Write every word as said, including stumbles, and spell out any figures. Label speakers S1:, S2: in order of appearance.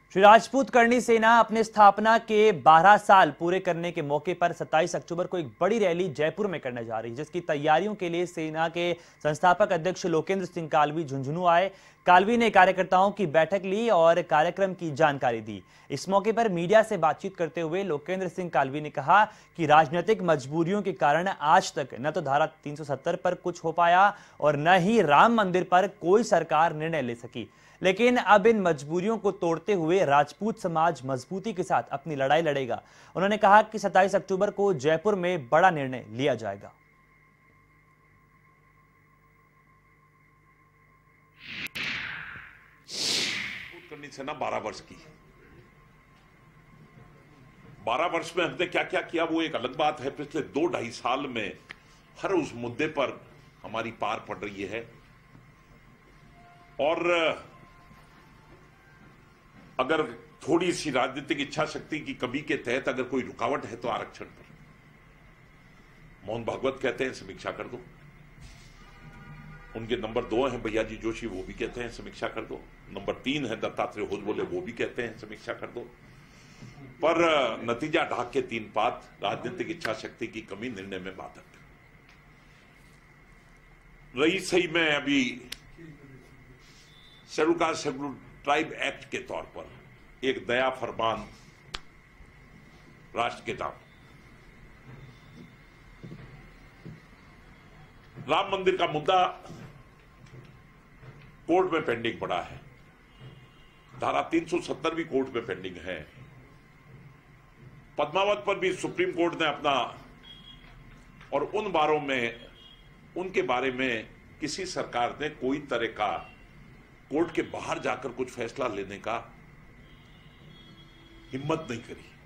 S1: श्री राजपूत करणी सेना अपने स्थापना के बारह साल पूरे करने के मौके पर सत्ताईस अक्टूबर को एक बड़ी रैली जयपुर में करने जा रही है, जिसकी तैयारियों के लिए सेना के संस्थापक अध्यक्ष लोकेंद्र सिंह कालवी झुंझुनू आए। कालवी ने कार्यकर्ताओं की बैठक ली और कार्यक्रम की जानकारी दी। इस मौके पर मीडिया से बातचीत करते हुए लोकेंद्र सिंह कालवी ने कहा कि राजनीतिक मजबूरियों के कारण आज तक न तो धारा तीन सौ सत्तर पर कुछ हो पाया और न ही राम मंदिर पर कोई सरकार निर्णय ले सकी, लेकिन अब इन मजबूरियों को तोड़ते हुए राजपूत समाज मजबूती के साथ अपनी लड़ाई लड़ेगा। उन्होंने कहा कि सत्ताईस अक्टूबर को जयपुर में बड़ा निर्णय लिया जाएगा।
S2: करनी सेना बारह वर्ष की बारह वर्ष में हमने क्या क्या किया वो एक अलग बात है। पिछले दो ढाई साल में हर उस मुद्दे पर हमारी पार पड़ रही है और अगर थोड़ी सी राजनीतिक इच्छा शक्ति की कमी के तहत अगर कोई रुकावट है तो आरक्षण पर मोहन भागवत कहते हैं समीक्षा कर दो। उनके नंबर दो हैं भैया जी जोशी, वो भी कहते हैं समीक्षा कर दो। नंबर तीन है दत्तात्रेय होसबोले, वो भी कहते हैं समीक्षा कर दो। पर नतीजा ढाक के तीन पात, राजनीतिक इच्छा शक्ति की कमी निर्णय में बाधक रही। सही में अभी schedule caste schedule tribe act के तौर पर एक दया फरमान राष्ट्र के नाम राम मंदिर का मुद्दा कोर्ट में पेंडिंग पड़ा है। धारा तीन सौ सत्तर भी कोर्ट में पेंडिंग है। पद्मावत पर भी सुप्रीम कोर्ट ने अपना, और उन बारों में उनके बारे में किसी सरकार ने कोई तरह का कोर्ट के बाहर जाकर कुछ फैसला लेने का हिम्मत नहीं करी।